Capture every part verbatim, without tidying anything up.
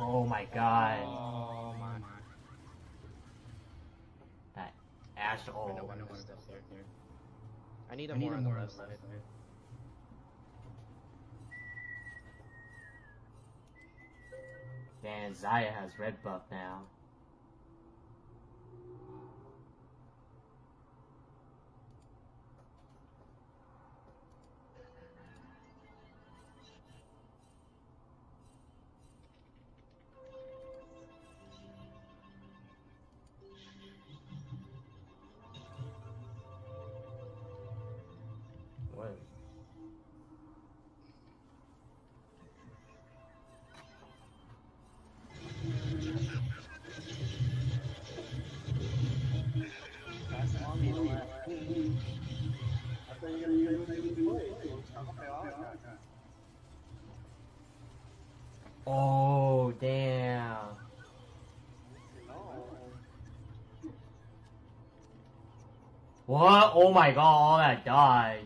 Oh my god. Oh my. That Ashe ult. I need a more on the left side. Damn, Zaya has red buff now. What? Oh, damn. What? Oh my god, all that dodge.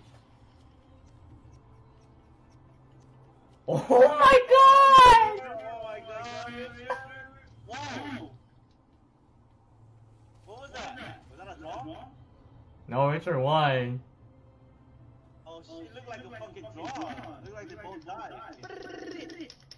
Oh my god! Oh my god! Wow! What was that? Was that a draw? No, Richard won. Oh, she looked like a fucking draw. Looked like they both died.